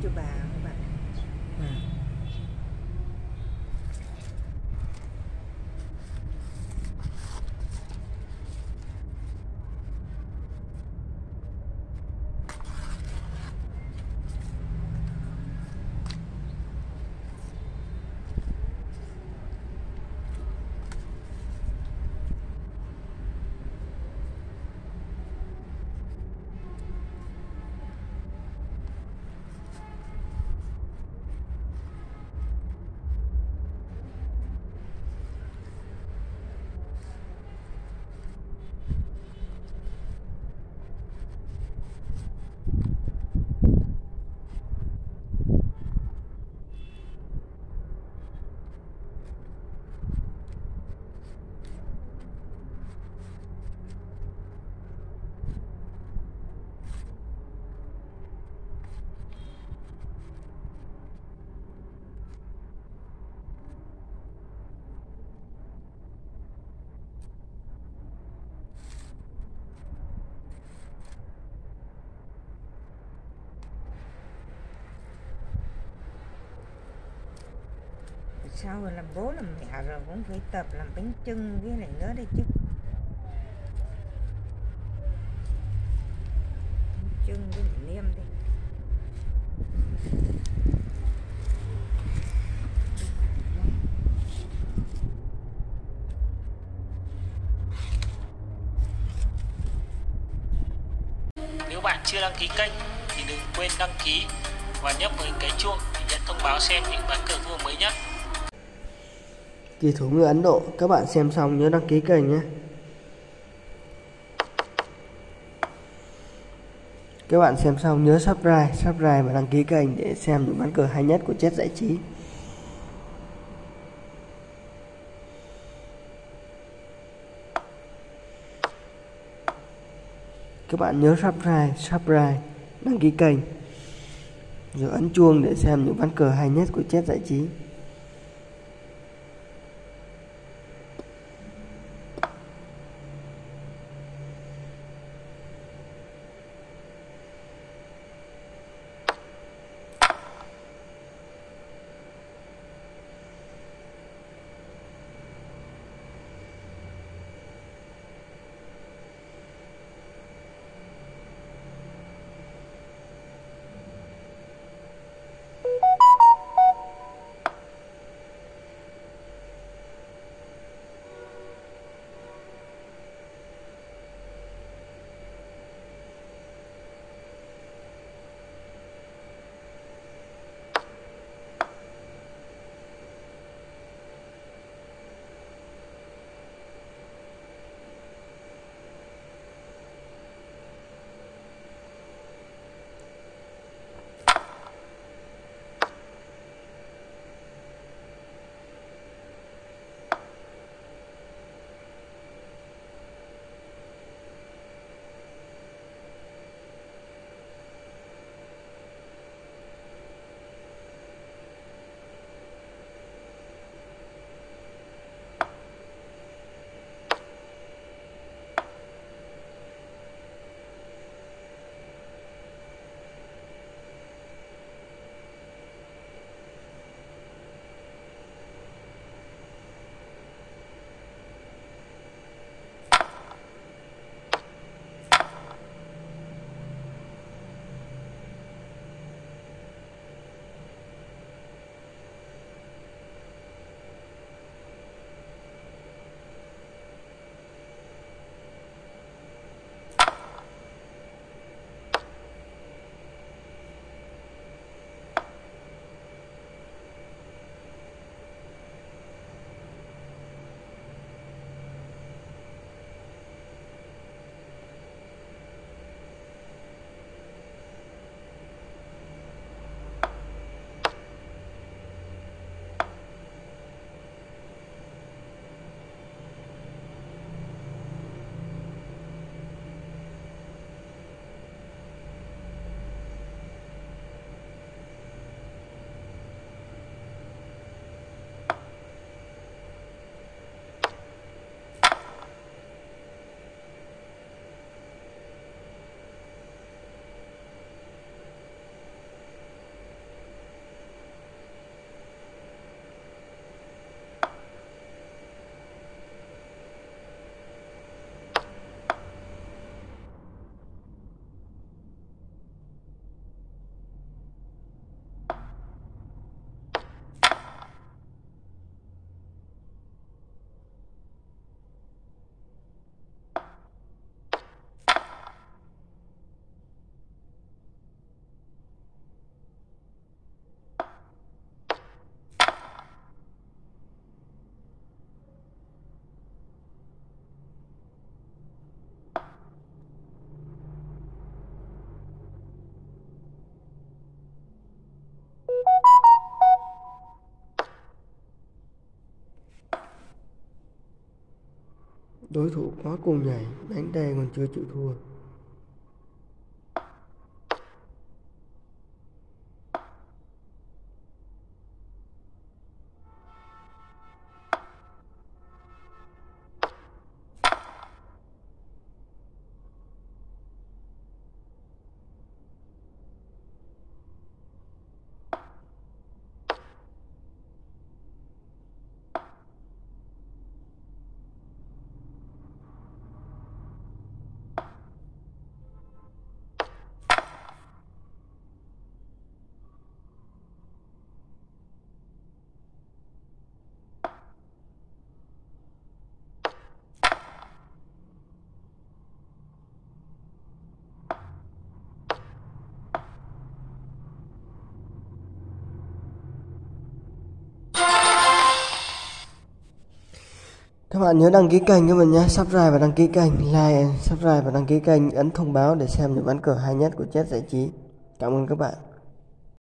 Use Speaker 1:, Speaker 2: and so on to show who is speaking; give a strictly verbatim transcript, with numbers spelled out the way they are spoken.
Speaker 1: cho bà các bạn. À. Sau rồi làm bố làm mẹ rồi cũng phải tập làm bánh chưng với lại nữa đây chứ. Bánh chưng với lại niêm đi.
Speaker 2: Nếu bạn chưa đăng ký kênh thì đừng quên đăng ký và nhấp vào cái chuông để nhận thông báo xem những ván cờ vua mới nhất.
Speaker 3: Kỳ thủ người Ấn Độ, các bạn xem xong nhớ đăng ký kênh nhé. Các bạn xem xong nhớ subscribe, subscribe và đăng ký kênh để xem những ván cờ hay nhất của Chess Giải Trí. Các bạn nhớ subscribe, subscribe, đăng ký kênh rồi ấn chuông để xem những ván cờ hay nhất của Chess Giải Trí. Đối thủ quá cùng nhảy, đánh đề còn chưa chịu thua. Các bạn nhớ đăng ký kênh các bạn nhé, subscribe và đăng ký kênh, like, subscribe và đăng ký kênh, ấn thông báo để xem những ván cờ hay nhất của Chess Giải Trí. Cảm ơn các bạn.